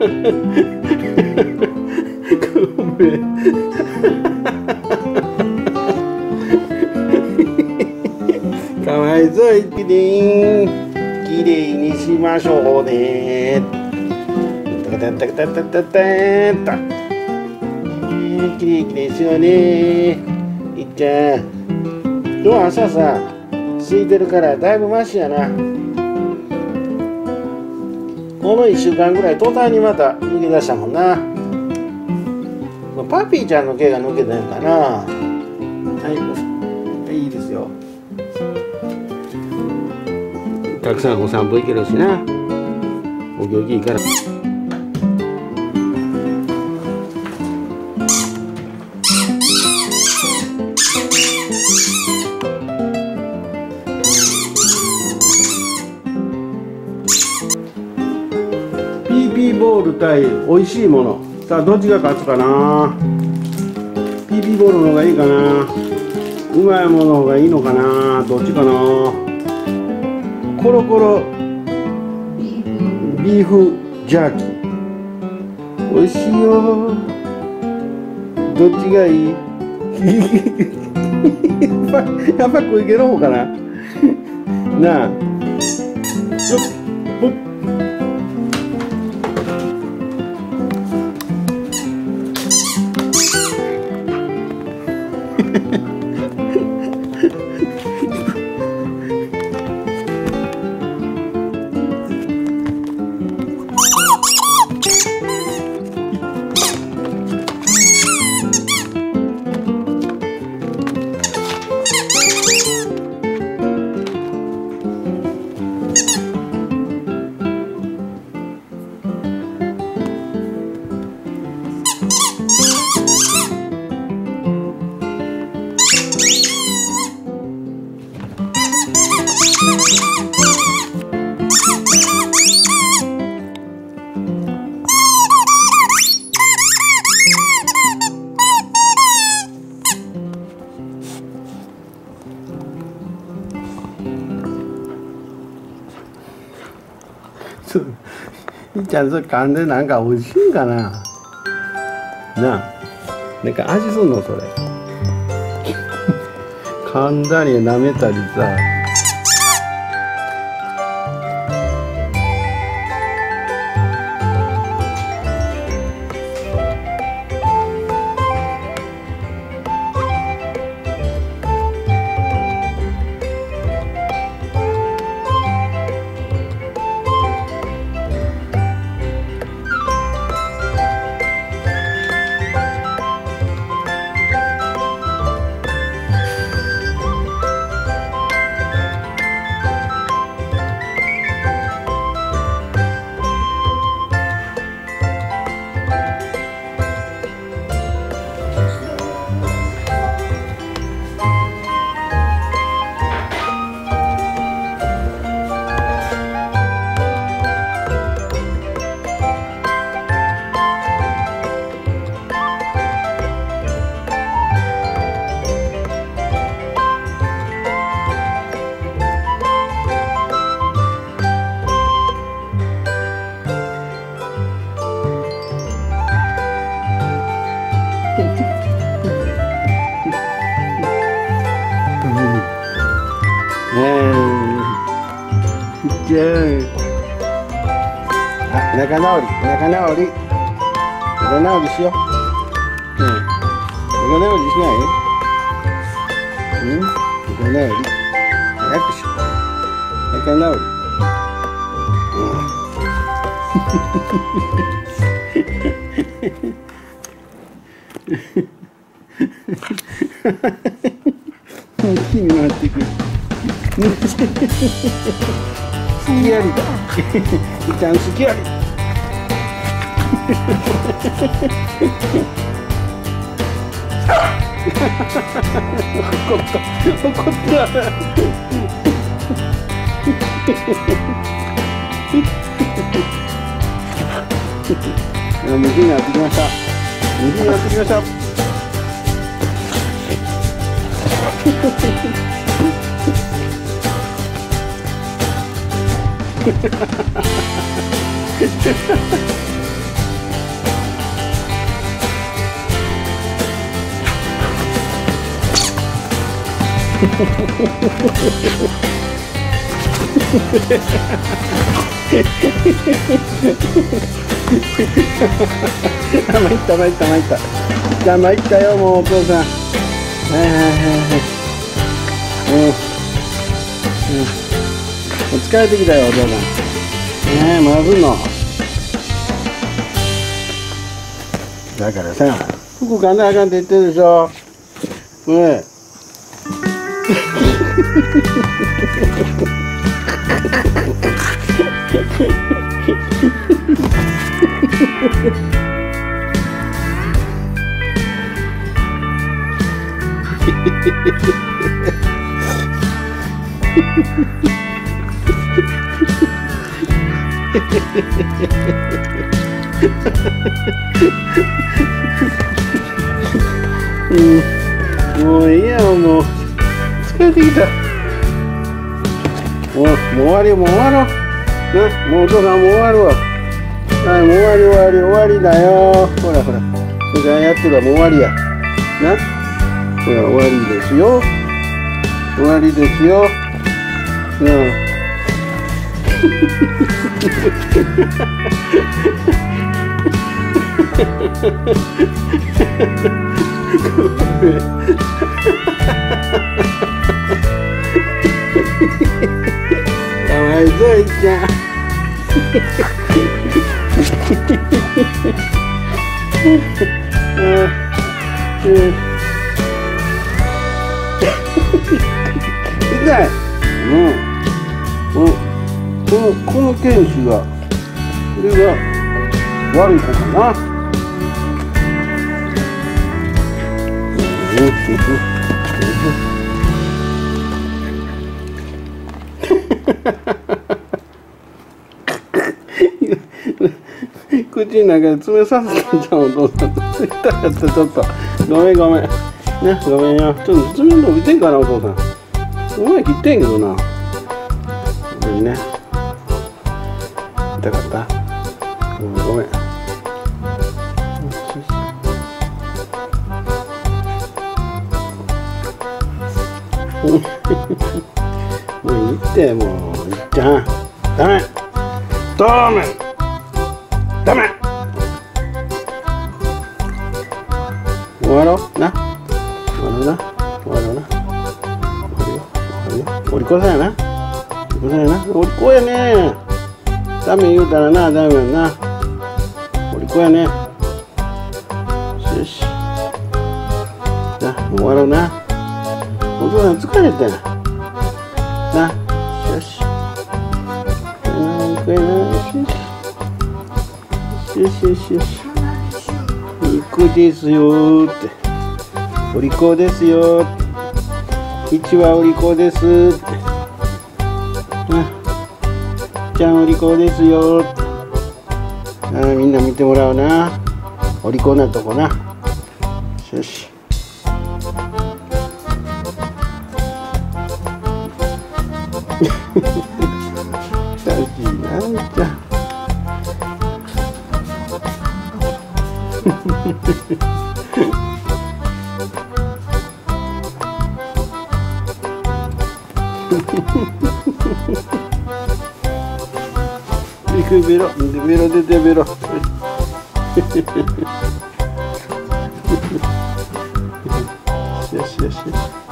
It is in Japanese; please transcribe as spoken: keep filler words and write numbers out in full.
ごめん。かわいそういキリン。きれいにしましょうね。タタタタタタタタ。きれいきれいしようね。いっちゃん。今日朝さ、空いてるからだいぶマシやな。このいっしゅうかんぐらい途端にまた抜け出したもんな。パピーちゃんの毛が抜けたんかな。はい、はい、いいですよ。たくさんお散歩行けるしな。お行儀いいから。ピーピーボール対おいしいもの。さあどっちが勝つかな。ピーピーボールの方がいいかな。うまいものの方がいいのかな。どっちかな。コロコロビーフジャーキーおいしいよ。どっちがいい？やっぱ小池の方かな。なあ。ちょっほっ。いっちゃんそれ噛んでなんか美味しいんかな。なあ、なんか味すんのそれ。噛んだり舐めたりさ。あ、仲直り、仲直り、仲直りしよう。うん、仲直りしない？うん、仲直り、早くしよう。仲直り。うん。気になってくる。好きやりだ。いちゃん好きやり。怒った、怒った。水になってきました。水になってきました。 あ、参った参った参った。じゃあ参ったよ、もうお父さん。はいはいはいはい。うん。うん。疲れてきたよ、お父さん。ねえ、まずいの。だからさ、服買わなあかんって言ってるでしょ。ねえ。うん、もういいや、もう疲れてきた。もう、もう終わりよ、もう終わろう。な、もうお父さんもう終わるわ。はい、もう終わり終わり終わりだよ。ほらほら、それからやってるわ、もう終わりや。な、ほら終わりですよ。終わりですよ。うん。かわいそういちゃん。痛い。もう、もう、このこの犬種が、これが悪い子かな。口の中で爪刺すんじゃん、お父さん。痛かった、ちょっと。ごめんごめん。ね、ごめんよ。ちょっと爪伸びてんかな、お父さん。お前切ってんけどな。ごめんね。痛かった。ごめんごめん。もういいって、もういっちゃん。ダメ。ダメ。ダメ。終わろうな。終わろうな。終わろうな。終わるよ。終わるよ。お利口さんやな。お利口さんやな。お利口やね。ダメ言うたらな、ダメやな。お利口やね。よし。な、もう終わろうな。お父さん疲れたよ。な。よし。これな。よしよしよし。いい子ですよーって。お利口ですよーって。一はお利口ですーって。あ、ちゃんお利口ですよーって。あ、みんな見てもらうな。お利口なとこな。よし。大事なんじゃ。いくベロ、ベロ出てベロ。よしよしよし。